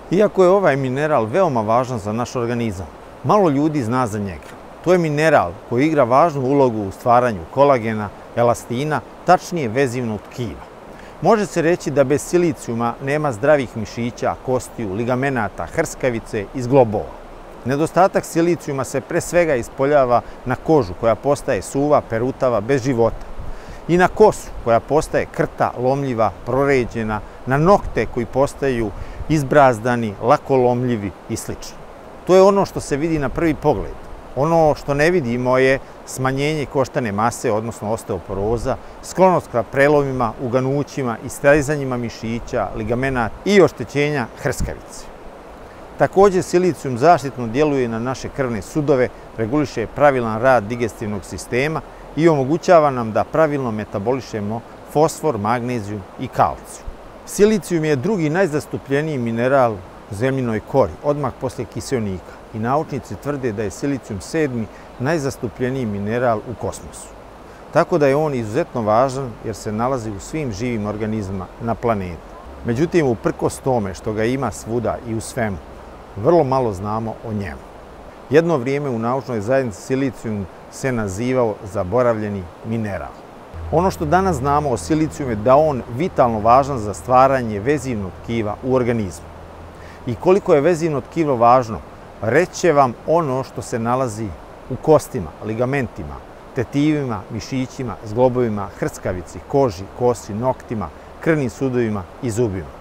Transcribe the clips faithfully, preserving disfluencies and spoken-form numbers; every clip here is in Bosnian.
Iako je ovaj mineral veoma važan za naš organizam, malo ljudi zna za njega. To je mineral koji igra važnu ulogu u stvaranju kolagena, elastina, tačnije vezivnog tkiva. Može se reći da bez silicijuma nema zdravih mišića, kostiju, ligamenata, hrskavice i zglobova. Nedostatak silicijuma se pre svega ispoljava na kožu koja postaje suva, perutava, bez života. I na kosu koja postaje krta, lomljiva, proređena, na nokte koji postaju izbrazdani, lako lomljivi i sl. To je ono što se vidi na prvi pogled. Ono što ne vidimo je smanjenje koštane mase, odnosno osteoporoza, sklonost ka prelomima, uganućima i stezanjima mišića, ligamenata i oštećenja hrskavice. Također, silicijum zaštitno djeluje na naše krvne sudove, reguliše pravilan rad digestivnog sistema i omogućava nam da pravilno metabolišemo fosfor, magnezijum i kalcijum. Silicijum je drugi najzastupljeniji mineral u zemljinoj kori, odmah poslije kiseonika, i naučnici tvrde da je silicijum sedmi najzastupljeniji mineral u kosmosu. Tako da je on izuzetno važan jer se nalazi u svim živim organizmima na planeti. Međutim, uprkos tome što ga ima svuda i u svemu, vrlo malo znamo o njemu. Jedno vrijeme u naučnoj zajednici silicijum se nazivao zaboravljeni mineral. Ono što danas znamo o silicijumu je da on vitalno važan za stvaranje vezivnog tkiva u organizmu. I koliko je vezivno tkivo važno, reći će vam ono što se nalazi u kostima, ligamentima, tetivima, mišićima, zglobovima, hrskavici, koži, kosi, noktima, krvnim sudovima i zubima.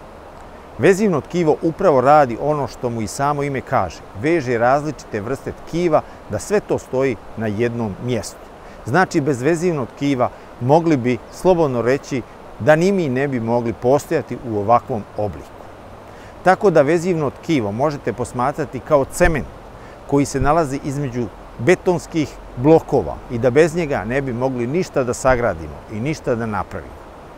Vezivno tkivo upravo radi ono što mu i samo ime kaže. Veže različite vrste tkiva da sve to stoji na jednom mjestu. Znači, bez vezivnog tkiva mogli bi slobodno reći da ni mi ne bi mogli postojati u ovakvom obliku. Tako da vezivno tkivo možete posmatrati kao cement koji se nalazi između betonskih blokova i da bez njega ne bi mogli ništa da sagradimo i ništa da napravimo.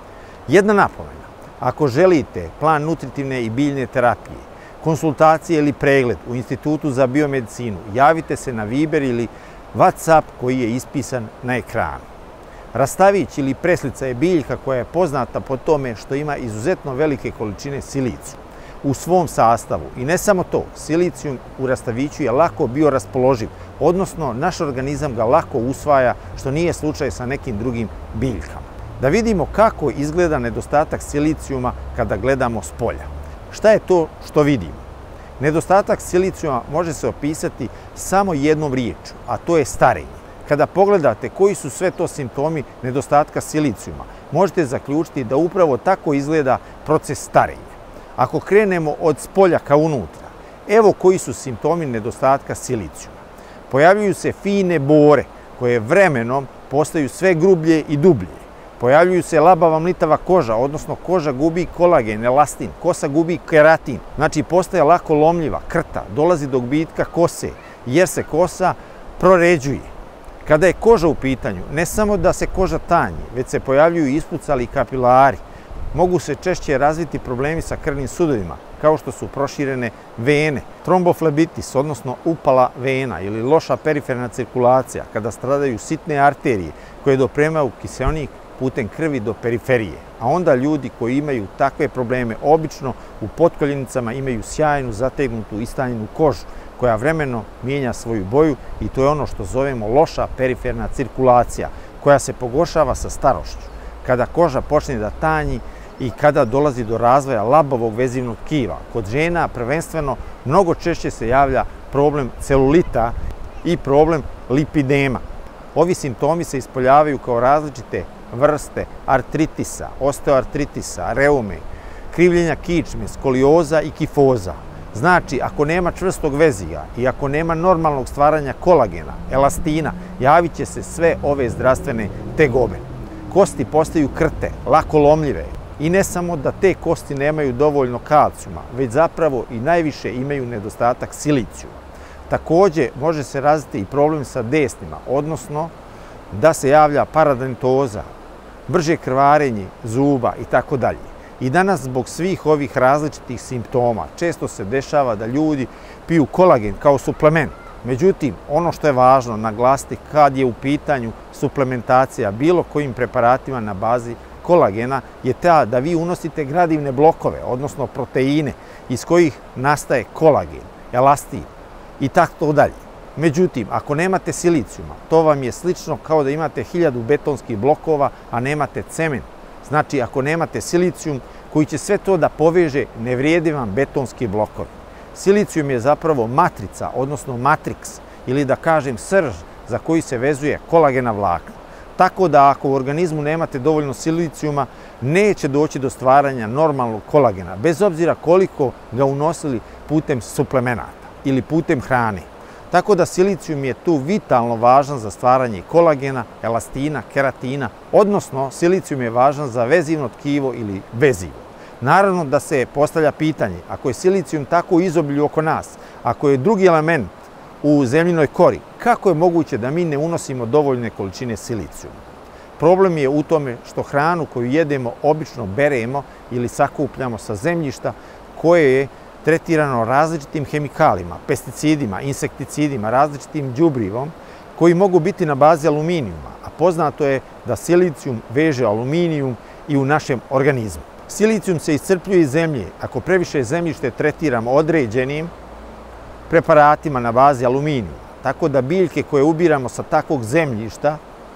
Jedna napomena. Ako želite plan nutritivne i biljne terapije, konsultacije ili pregled u Institutu za biomedicinu, javite se na Viber ili WhatsApp koji je ispisan na ekranu. Rastavić ili preslica je biljka koja je poznata po tome što ima izuzetno velike količine silicijuma u svom sastavu. I ne samo to, silicijum u rastaviću je lako bioraspoloživ, odnosno naš organizam ga lako usvaja, što nije slučaj sa nekim drugim biljkama. Da vidimo kako izgleda nedostatak silicijuma kada gledamo s polja. Šta je to što vidimo? Nedostatak silicijuma može se opisati samo jednom riječju, a to je starenje. Kada pogledate koji su sve to simptomi nedostatka silicijuma, možete zaključiti da upravo tako izgleda proces starenja. Ako krenemo od spolja ka unutra, evo koji su simptomi nedostatka silicijuma. Pojavljuju se fine bore koje vremenom postaju sve grublje i dublje. Pojavljuju se labava mlitava koža, odnosno koža gubi kolagen, elastin, kosa gubi keratin, znači postaje lako lomljiva, krta, dolazi do gubitka kose, jer se kosa proređuje. Kada je koža u pitanju, ne samo da se koža tanji, već se pojavljuju ispucali kapilari. Mogu se češće razviti problemi sa krvnim sudovima, kao što su proširene vene, tromboflebitis, odnosno upala vena ili loša periferna cirkulacija, kada stradaju sitne arterije koje dopremaju kiseonik putem krvi do periferije. A onda ljudi koji imaju takve probleme obično u potkoljenicama imaju sjajnu, zategnutu i stanjenu kožu koja vremeno mijenja svoju boju i to je ono što zovemo loša periferna cirkulacija koja se pogoršava sa starošću. Kada koža počne da tanji i kada dolazi do razvoja labavog vezivnog tkiva. Kod žena prvenstveno mnogo češće se javlja problem celulita i problem lipidema. Ovi simptomi se ispoljavaju kao različite vrste artritisa, osteoartritisa, reume, krivljenja kičme, skolioza i kifoza. Znači, ako nema čvrstog vezija i ako nema normalnog stvaranja kolagena, elastina, javit će se sve ove zdravstvene tegobe. Kosti postaju krte, lako lomljive i ne samo da te kosti nemaju dovoljno kalcijuma, već zapravo i najviše imaju nedostatak silicijuma. Također može se razviti i problem sa desnima, odnosno da se javlja paradontoza, brže krvarenje zuba i tako dalje. I danas zbog svih ovih različitih simptoma često se dešava da ljudi piju kolagen kao suplement. Međutim, ono što je važno naglasiti kad je u pitanju suplementacija bilo kojim preparatima na bazi kolagena je ta da vi unosite gradivne blokove, odnosno proteine iz kojih nastaje kolagen, elastin i tako dalje. Međutim, ako nemate silicijuma, to vam je slično kao da imate hiljadu betonskih blokova, a nemate cement. Znači, ako nemate silicijum koji će sve to da poveže, ne vrijedi vam betonski blokovi. Silicijum je zapravo matrica, odnosno matriks, ili da kažem srž za koji se vezuje kolagena vlakna. Tako da ako u organizmu nemate dovoljno silicijuma, neće doći do stvaranja normalnog kolagena, bez obzira koliko ga unosili putem suplemenata ili putem hrane. Tako da silicijum je tu vitalno važan za stvaranje kolagena, elastina, keratina, odnosno silicijum je važan za vezivno tkivo ili vezivo. Naravno da se postavlja pitanje, ako je silicijum tako u izobilju oko nas, ako je drugi element u zemljinoj kori, kako je moguće da mi ne unosimo dovoljne količine silicijuma? Problem je u tome što hranu koju jedemo obično beremo ili sakupljamo sa zemljišta koje je tretirano različitim hemikalima, pesticidima, insekticidima, različitim đubrivom koji mogu biti na bazi aluminijuma, a poznato je da silicijum veže aluminijum i u našem organizmu. Silicijum se iscrpljuje iz zemlje ako previše zemljište tretiramo određenim preparatima na bazi aluminijuma, tako da biljke koje ubiramo sa takvog zemljišta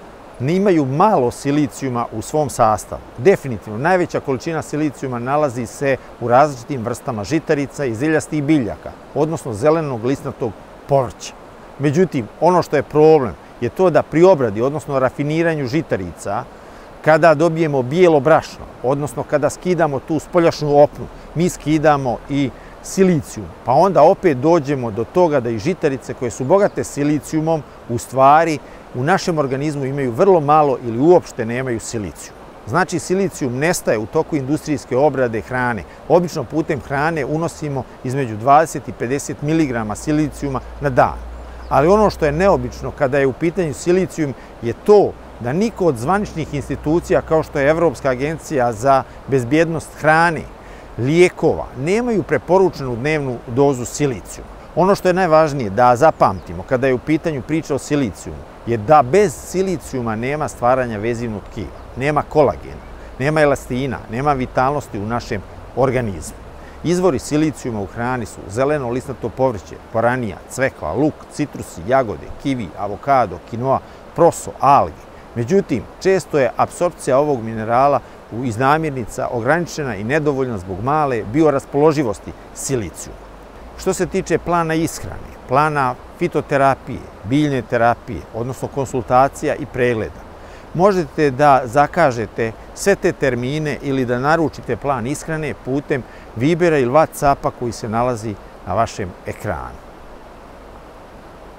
imaju malo silicijuma u svom sastavu. Definitivno, najveća količina silicijuma nalazi se u različitim vrstama žitarica i ziljastih biljaka, odnosno zelenog listnatog povrća. Međutim, ono što je problem je to da pri obradi, odnosno rafiniranju žitarica, kada dobijemo bijelo brašno, odnosno kada skidamo tu spoljašnju opnu, mi skidamo i silicijum, pa onda opet dođemo do toga da i žitarice koje su bogate silicijumom u stvari u našem organizmu imaju vrlo malo ili uopšte nemaju silicijum. Znači, silicijum nestaje u toku industrijske obrade hrane. Obično putem hrane unosimo između dvadeset i pedeset miligrama silicijuma na dan. Ali ono što je neobično kada je u pitanju silicijum je to da niko od zvaničnih institucija kao što je Evropska agencija za bezbjednost hrane, lijekova, nemaju preporučenu dnevnu dozu silicijuma. Ono što je najvažnije da zapamtimo kada je u pitanju priča o silicijumu je da bez silicijuma nema stvaranja vezivnog tkiva, nema kolagena, nema elastina, nema vitalnosti u našem organizmu. Izvori silicijuma u hrani su zeleno listnato povrće, poranija, cvekla, luk, citrusi, jagode, kivi, avokado, kinoa, proso, alge. Međutim, često je apsorpcija ovog minerala iz namirnica ograničena i nedovoljna zbog male bioraspoloživosti silicijuma. Što se tiče plana ishrane, plana fitoterapije, biljne terapije, odnosno konsultacija i pregleda, možete da zakažete sve te termine ili da naručite plan ishrane putem Vibera ili WhatsAppa koji se nalazi na vašem ekranu.